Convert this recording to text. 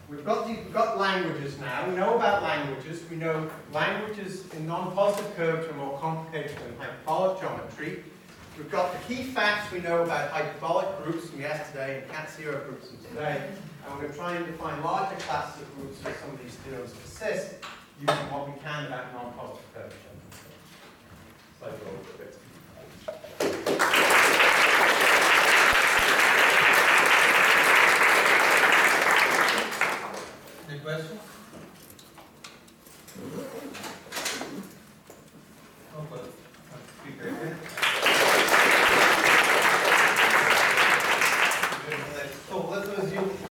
we've got languages now. We know about languages. We know languages in non-positive curves are more complicated than hyperbolic geometry. We've got the key facts we know about hyperbolic groups from yesterday and cat zero groups from today. And we're going to try and define larger classes of groups where some of these theorems persist using what we can about non-positive curve geometry. So go over a bit. Any questions?